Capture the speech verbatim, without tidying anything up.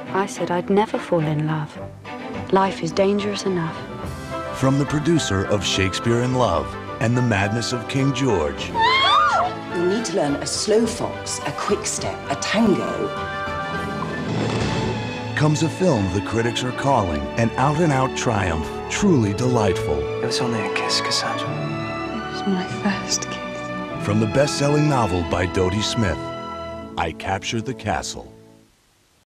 I said I'd never fall in love. Life is dangerous enough. From the producer of Shakespeare in Love and The Madness of King George. You'll need to learn a slow fox, a quick step, a tango. Comes a film the critics are calling an out-and-out triumph, truly delightful. It was only a kiss, Cassandra. It was my first kiss. From the best-selling novel by Dodie Smith, I Captured the Castle.